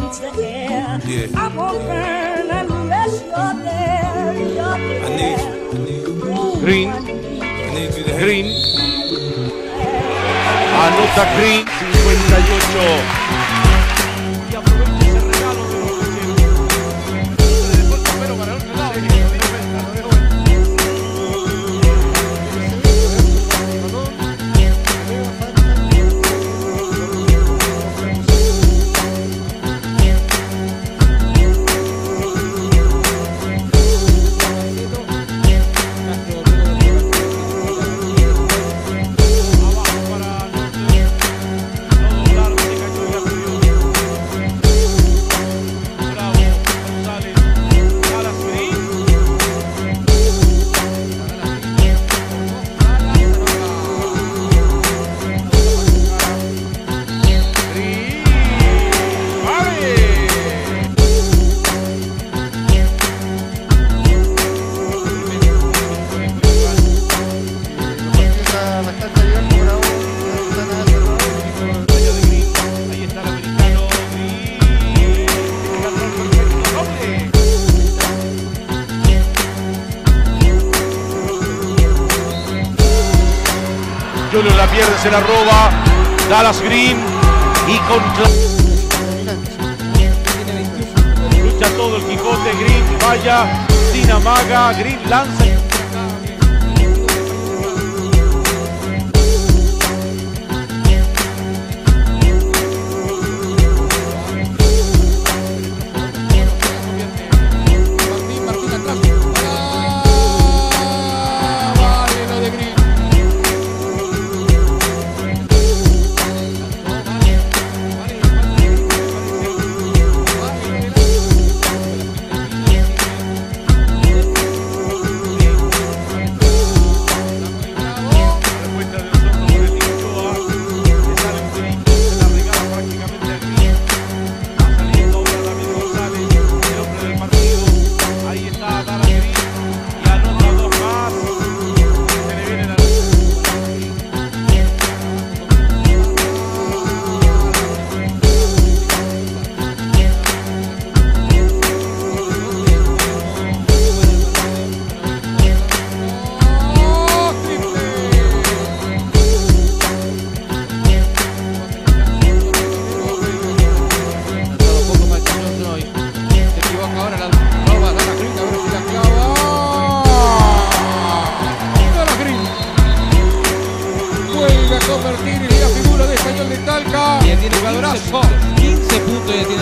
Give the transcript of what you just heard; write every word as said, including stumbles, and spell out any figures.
beats the air. Yeah. I won't burn unless you're there. You're there. I need, I need. Green. I need you to help. Green. Anota Green. cincuenta y ocho. Y aprovecha ese regalo de los cocheros. Después pero para el otro lado. Julio la pierde, se la roba Dallas Green y contra... lucha todo el Quijote. Green vaya sin amaga, Green lanza. Convertir en la figura de Español de Talca. Y tiene quince puntos, quince puntos ya tiene.